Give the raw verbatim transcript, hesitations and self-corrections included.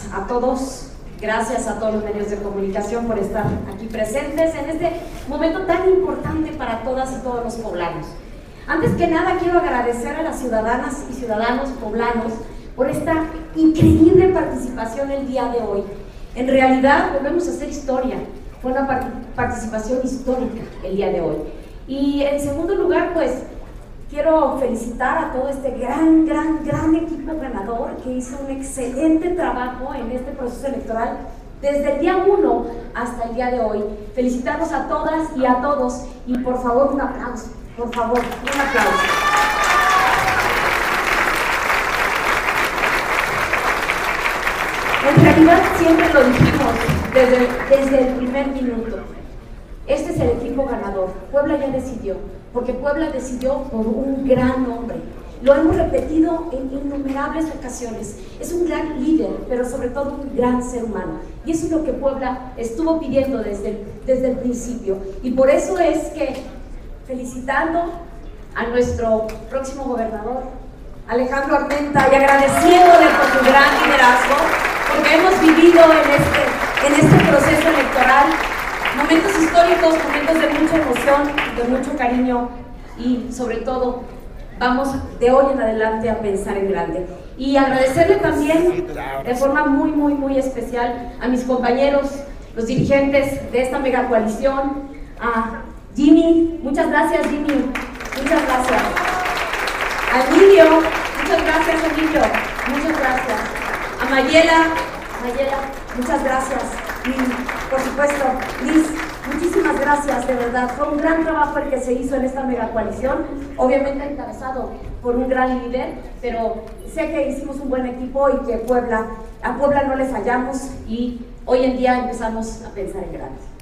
pues a todos, gracias a todos los medios de comunicación por estar aquí presentes en este momento tan importante para todas y todos los poblanos. Antes que nada quiero agradecer a las ciudadanas y ciudadanos poblanos por esta increíble participación el día de hoy. En realidad volvemos a hacer historia, fue una participación histórica el día de hoy. Y en segundo lugar, pues quiero felicitar a todo este gran, gran, gran equipo ganador que hizo un excelente trabajo en este proceso electoral desde el día uno hasta el día de hoy. Felicitarlos a todas y a todos y por favor un aplauso, por favor, un aplauso. En realidad siempre lo dijimos desde, desde el primer minuto. Este es el equipo ganador. Puebla ya decidió, porque Puebla decidió por un gran hombre. Lo hemos repetido en innumerables ocasiones. Es un gran líder, pero sobre todo un gran ser humano. Y eso es lo que Puebla estuvo pidiendo desde el, desde el principio. Y por eso es que, felicitando a nuestro próximo gobernador, Alejandro Armenta, y agradeciéndole por su gran liderazgo, porque hemos vivido en este, en este proceso electoral momentos históricos, momentos de mucha emoción, de mucho cariño y sobre todo vamos de hoy en adelante a pensar en grande. Y agradecerle también de forma muy, muy, muy especial a mis compañeros, los dirigentes de esta mega coalición, a Jimmy, muchas gracias Jimmy, muchas gracias. A Emilio, muchas gracias Emilio, muchas gracias. A Mayela, Mayela, muchas gracias. Y por supuesto, Liz, muchísimas gracias, de verdad. Fue un gran trabajo el que se hizo en esta mega coalición, obviamente encabezado por un gran líder, pero sé que hicimos un buen equipo y que Puebla, a Puebla no le fallamos y hoy en día empezamos a pensar en grande.